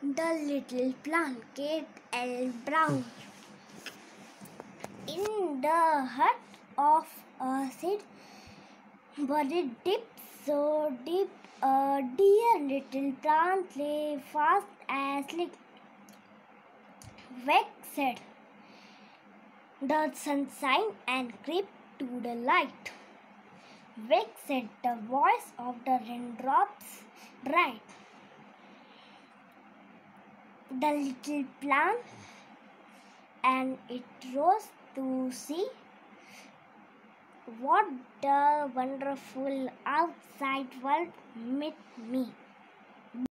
The little plant, Kate L. Brown. In the heart of a seed, buried deep, so deep, a dear little plant lay fast asleep. Vexed, the sunshine and creep to the light. Vexed, the voice of the raindrops bright. The little plant, and it rose to see what the wonderful outside world met me.